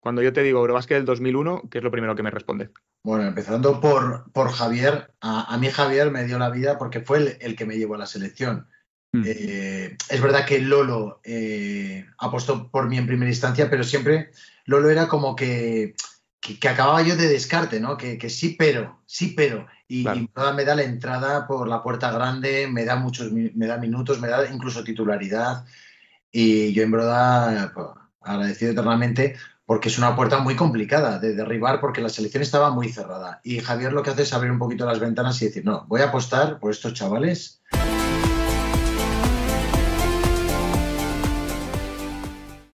Cuando yo te digo Eurobásquet del 2001, ¿qué es lo primero que me responde? Bueno, empezando por Javier, a mí Javier me dio la vida porque fue el que me llevó a la selección. Mm, Es verdad que Lolo apostó por mí en primera instancia, pero siempre Lolo era como que acababa yo de descarte, ¿no? Que sí, pero. Y claro. me da la entrada por la puerta grande, me da minutos, me da incluso titularidad. Y yo en verdad pues, agradecido eternamente porque es una puerta muy complicada de derribar porque la selección estaba muy cerrada. Y Javier lo que hace es abrir un poquito las ventanas y decir, no, voy a apostar por estos chavales.